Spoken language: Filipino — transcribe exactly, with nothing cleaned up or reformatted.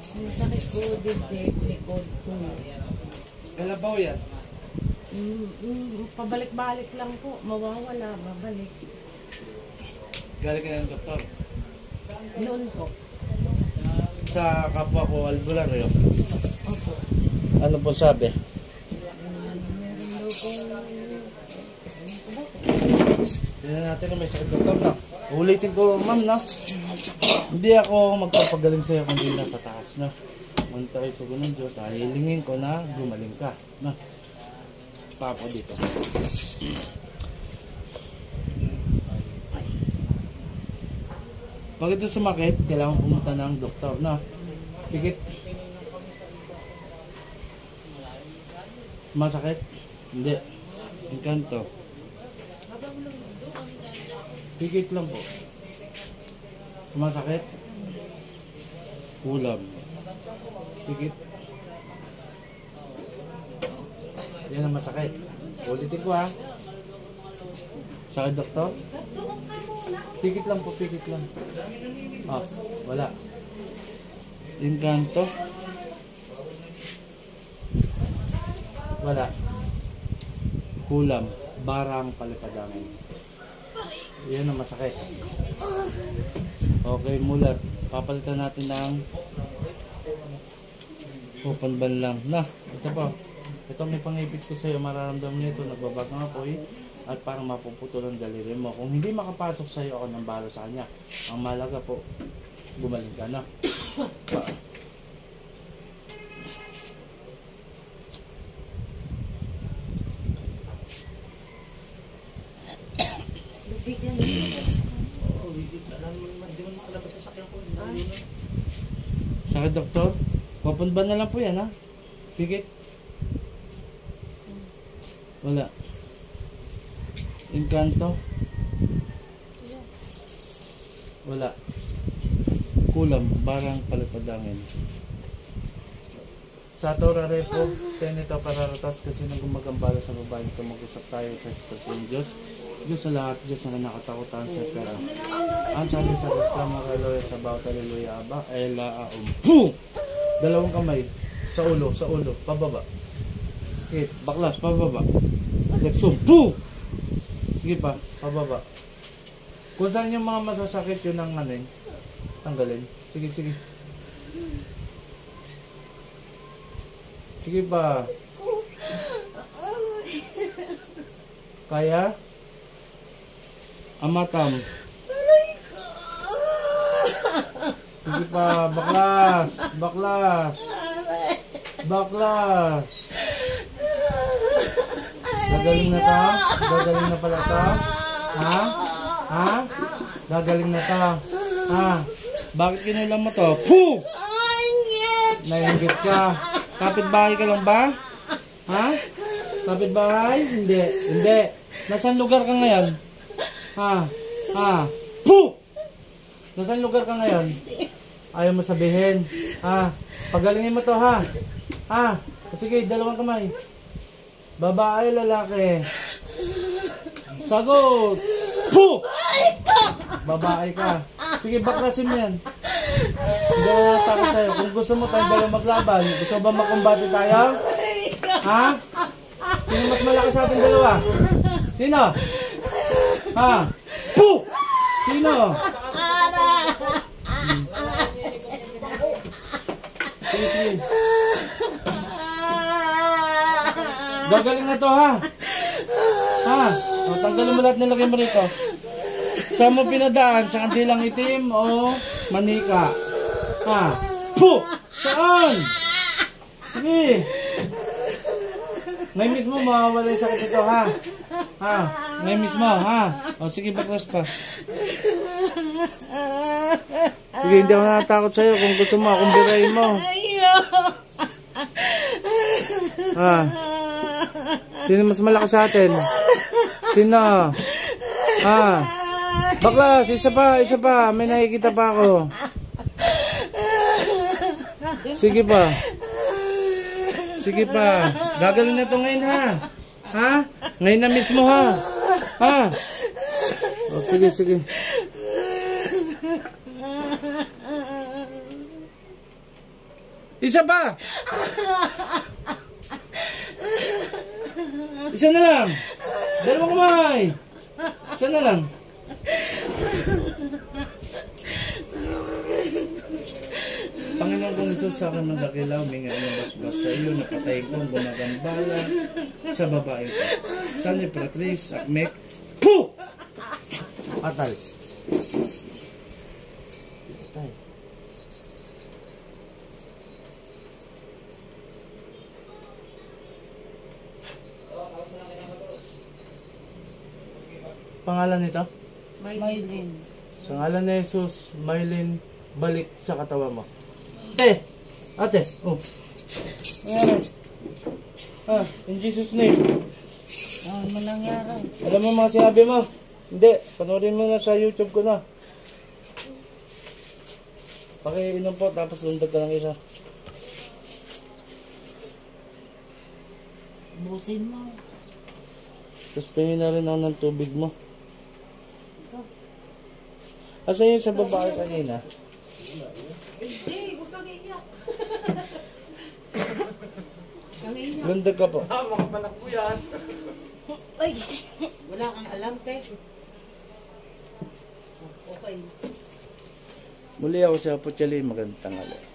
Yung sakit ko, dibdib, likod ko. Kalabaw yan? Mm, mm, pabalik-balik lang po. Mawawala, babalik. Galing ka ng doktor? Noon po. Sa kapwa ko, albularyo. Opo. Ano po sabi? Meron daw po. Tignan natin na may sakit doktor na. Ulitin ko, ma'am, no? Hindi ako magpapagaling sa'yo kung hindi nasa taas, no? Manta kayo sa gunong Diyos, hilingin ko na gumaling ka, no? Papo dito. Pag ito sumakit, kailangan pumunta ng doktor, no? Pikit. Masakit? Hindi. Engkanto. Pikit lang po. Masakit? Kulam. Pikit. Yan ang masakit. Ulitin ko ha. Sakit doktor? Pikit lang po, pikit lang. Ah, wala. Engkanto? Wala. Kulam. Barang palipadangin. Yan ang masakit. Okay, mulat. Papalitan natin ng pupanban lang. Na, ito po. Ito may pangipit ko sa'yo. Mararamdaman niyo ito. Nagbabag ng apoy. At parang mapuputol ang daliri mo. Kung hindi makapasok sa'yo, ako nang bahala sa kanya. Ang malaga po, gumaling ka na. Sakit doktor? Papunban na lang po yan ha? Pikit? Wala. Engkanto? Wala. Kulam, barang palipadangin. Sa Torah Repo, tenito pararatas kasi nang gumagambala sa babae ito, mag-usap tayo sa sitwasyon Diyos. Diyos sa lahat, Diyos na nakatakutan sa pera. Ang sabi sa Diyos ka, Maraloya sa bawat haleluya aba, ela aum. Boom! Dalawang kamay. Sa ulo, sa ulo, pababa. Sige, baklas, pababa. Leksum, boom! Sige pa, pababa. Kung saan yung mga masasakit yun ang ano, tanggalin. Sige, sige. Sige pa. Kaya? Amatam. Sige pa, baklas. Baklas. Baklas. Gagaling na ta? Gagaling na pala ta? Ha? Ha? Gagaling na ta? Ha? Bakit kinulam mo to? Puh! Nainggit ka. Kapitbahay ka lang ba? Ha? Kapitbahay? Hindi. Hindi. Nasaan lugar ka ngayon? Ha? Ha? Puh! Nasaan lugar ka ngayon? Ayaw mo sabihin. Ha? Pagalingin mo to ha? Ha? Sige, dalawang kamay. Babae, lalaki. Sagot! Puh! Babae ka. Sige, baklasin mo yan. Hindi ako natakot sa'yo. Kung gusto mo tayong dalawa maglaban, gusto ba makumbate tayo? Ha? Sino mas malaki sa ating dalawa? Sino? Ha? Puh! Sino? Hmm. Sige, sige. Gagaling na to ha? Ha? O, tanggalin mo lahat nilagay mo rito. Saan mo pinadaan? Sa kandilang itim o manika? Ha? Puh! Saan? Sige. Ngayon mismo mawawala yung sakit ito ha? Ha? Ngayon mismo ha? O sige, baklas pa. Sige, hindi ako natatakot sa'yo. Kung gusto mo, kung birahin mo. Ha? Sino mas malakas sa atin? Sino? Ha? Baklas, isa pa, isa pa. May nakikita pa ako. Sige pa. Sige pa. Gagaling na to ngayon ha? Ha? Ngayon na mismo ha? Ha? O, sige, sige. Isa pa! Isa na lang! Dalawang kamay! Isa na lang! Panginoon kong Isus, sa akin magdakilaw, may nga inabasbas sa iyo, napatay ko, gumagambala sa babae ko. San Patrice, Akmek, Puh! Atal. Atay. Pangalan nito? Maylin. Sa ngalan ni Jesus, Maylin, balik sa katawan mo. Ate! Ate! Oh! Ayan. Ah, in Jesus' name. Ano mo nangyari? Alam mo mga sinabi mo? Hindi. Panoodin mo na sa YouTube ko na. Pakiinom po, tapos lundag ka ng isa. Busin mo. Tapos tingin na rin ako ng tubig mo. Asan yung sa babae kanina? Hindi, huwag kang iiyak. Kang iiyak. Lundag ka po. Ah, mga panak po yan. Ay, wala kang alam, te. Okay. Muli ako sa Puchali, magandang tanghali.